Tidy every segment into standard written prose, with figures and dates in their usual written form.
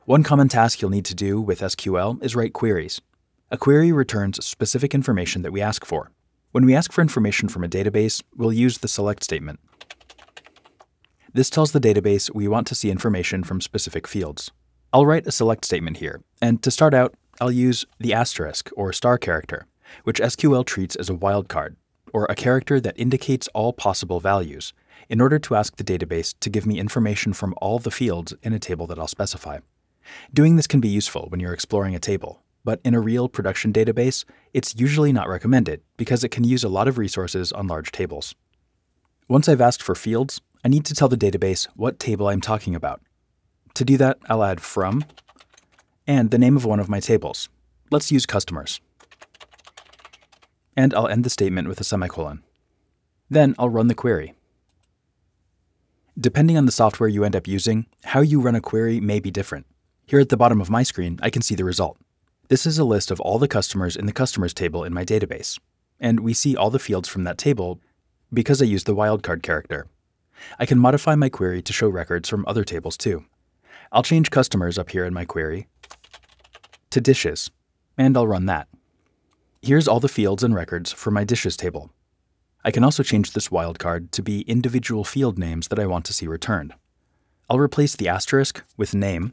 One common task you'll need to do with SQL is write queries. A query returns specific information that we ask for. When we ask for information from a database, we'll use the select statement. This tells the database we want to see information from specific fields. I'll write a select statement here, and to start out, I'll use the asterisk or star character, which SQL treats as a wildcard, or a character that indicates all possible values, in order to ask the database to give me information from all the fields in a table that I'll specify. Doing this can be useful when you're exploring a table, but in a real production database, it's usually not recommended because it can use a lot of resources on large tables. Once I've asked for fields, I need to tell the database what table I'm talking about. To do that, I'll add from and the name of one of my tables. Let's use customers. And I'll end the statement with a semicolon. Then I'll run the query. Depending on the software you end up using, how you run a query may be different. Here at the bottom of my screen, I can see the result. This is a list of all the customers in the customers table in my database, and we see all the fields from that table because I used the wildcard character. I can modify my query to show records from other tables too. I'll change customers up here in my query to dishes, and I'll run that. Here's all the fields and records for my dishes table. I can also change this wildcard to be individual field names that I want to see returned. I'll replace the asterisk with name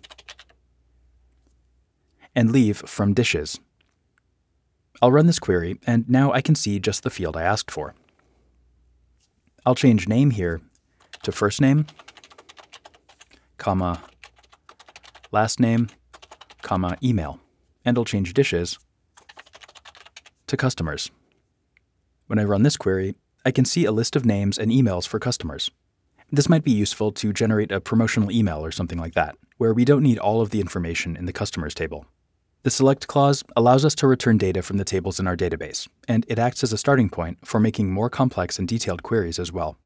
and leave from dishes. I'll run this query, and now I can see just the field I asked for. I'll change name here to first name, comma, last name, comma, email, and I'll change dishes to customers. When I run this query, I can see a list of names and emails for customers. This might be useful to generate a promotional email or something like that, where we don't need all of the information in the customers table. The select clause allows us to return data from the tables in our database, and it acts as a starting point for making more complex and detailed queries as well.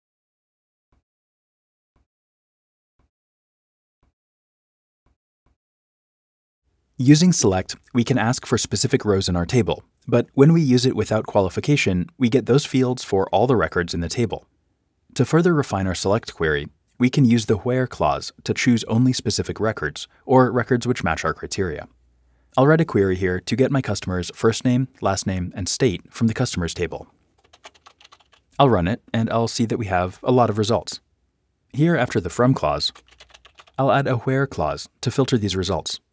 Using select, we can ask for specific rows in our table, but when we use it without qualification, we get those fields for all the records in the table. To further refine our select query, we can use the where clause to choose only specific records, or records which match our criteria. I'll write a query here to get my customer's first name, last name, and state from the customers table. I'll run it, and I'll see that we have a lot of results. Here, after the from clause, I'll add a where clause to filter these results.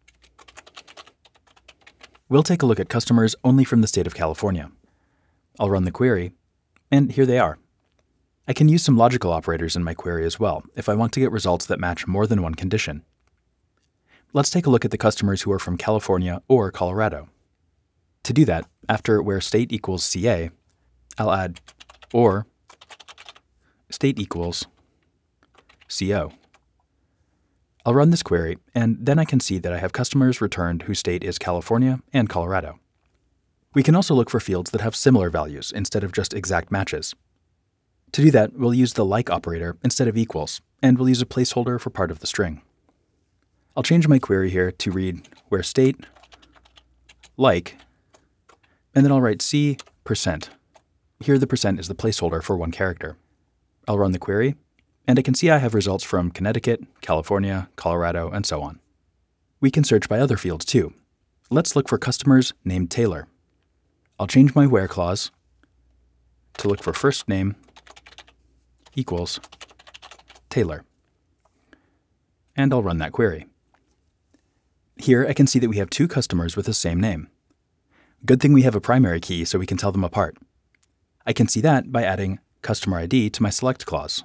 We'll take a look at customers only from the state of California. I'll run the query, and here they are. I can use some logical operators in my query as well if I want to get results that match more than one condition. Let's take a look at the customers who are from California or Colorado. To do that, after where state equals CA, I'll add or state equals CO. I'll run this query, and then I can see that I have customers returned whose state is California and Colorado. We can also look for fields that have similar values instead of just exact matches. To do that, we'll use the like operator instead of equals, and we'll use a placeholder for part of the string. I'll change my query here to read where state, like, and then I'll write C%. Here the percent is the placeholder for one character. I'll run the query, and I can see I have results from Connecticut, California, Colorado, and so on. We can search by other fields too. Let's look for customers named Taylor. I'll change my where clause to look for first name equals Taylor, and I'll run that query. Here I can see that we have two customers with the same name. Good thing we have a primary key so we can tell them apart. I can see that by adding customer ID to my select clause.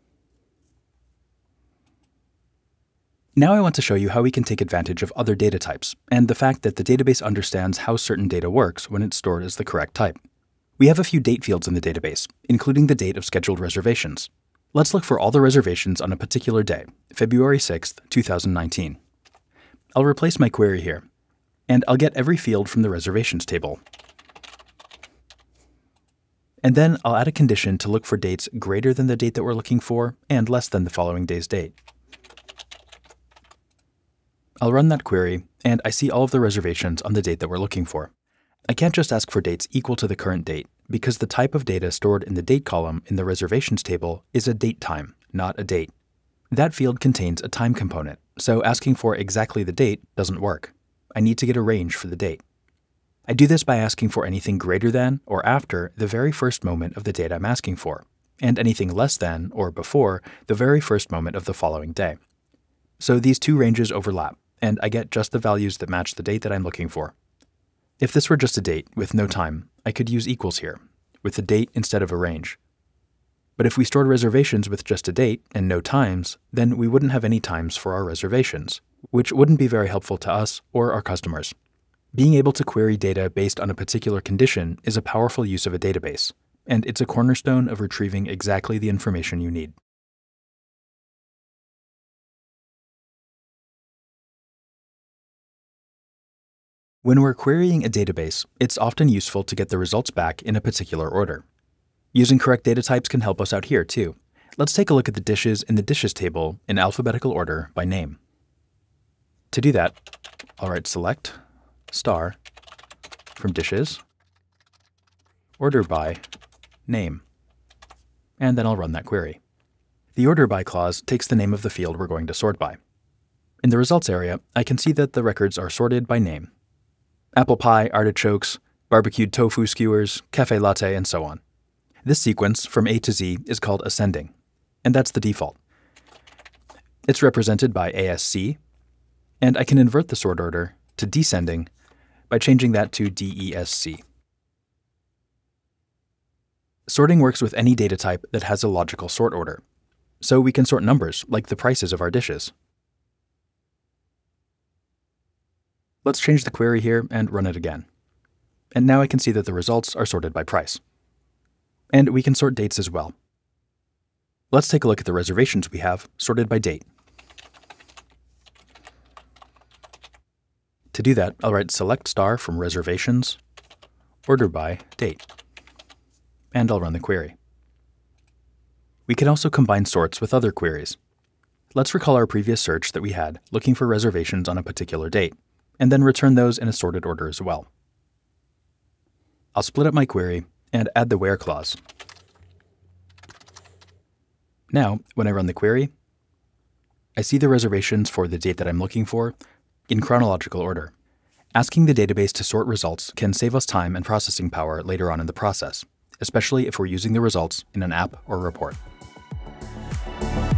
Now I want to show you how we can take advantage of other data types and the fact that the database understands how certain data works when it's stored as the correct type. We have a few date fields in the database, including the date of scheduled reservations. Let's look for all the reservations on a particular day, February 6th, 2019. I'll replace my query here, and I'll get every field from the reservations table. And then I'll add a condition to look for dates greater than the date that we're looking for and less than the following day's date. I'll run that query, and I see all of the reservations on the date that we're looking for. I can't just ask for dates equal to the current date, because the type of data stored in the date column in the reservations table is a date time, not a date. That field contains a time component, so asking for exactly the date doesn't work. I need to get a range for the date. I do this by asking for anything greater than or after the very first moment of the date I'm asking for, and anything less than or before the very first moment of the following day. So these two ranges overlap, and I get just the values that match the date that I'm looking for. If this were just a date with no time, I could use equals here, with the date instead of a range. But if we stored reservations with just a date and no times, then we wouldn't have any times for our reservations, which wouldn't be very helpful to us or our customers. Being able to query data based on a particular condition is a powerful use of a database, and it's a cornerstone of retrieving exactly the information you need. When we're querying a database, it's often useful to get the results back in a particular order. Using correct data types can help us out here too. Let's take a look at the dishes in the dishes table in alphabetical order by name. To do that, I'll write select star from dishes, order by name, and then I'll run that query. The order by clause takes the name of the field we're going to sort by. In the results area, I can see that the records are sorted by name: apple pie, artichokes, barbecued tofu skewers, cafe latte, and so on. This sequence from A to Z is called ascending, and that's the default. It's represented by ASC, and I can invert the sort order to descending by changing that to DESC. Sorting works with any data type that has a logical sort order, so we can sort numbers like the prices of our dishes. Let's change the query here and run it again. And now I can see that the results are sorted by price. And we can sort dates as well. Let's take a look at the reservations we have sorted by date. To do that, I'll write select star from reservations, order by date, and I'll run the query. We can also combine sorts with other queries. Let's recall our previous search that we had looking for reservations on a particular date, and then return those in a sorted order as well. I'll split up my query and add the where clause. Now, when I run the query, I see the reservations for the date that I'm looking for in chronological order. Asking the database to sort results can save us time and processing power later on in the process, especially if we're using the results in an app or report.